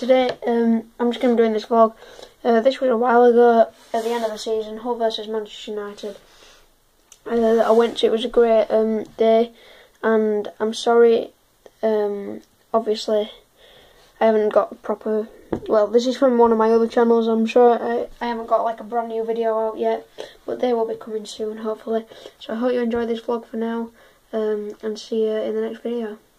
today I'm just going to be doing this vlog. This was a while ago, at the end of the season, Hull versus Manchester United. I went to, it was a great day, and I'm sorry, obviously I haven't got a proper, well, this is from one of my other channels. I'm sure I haven't got like a brand new video out yet, but they will be coming soon, hopefully. So I hope you enjoy this vlog for now, and see you in the next video.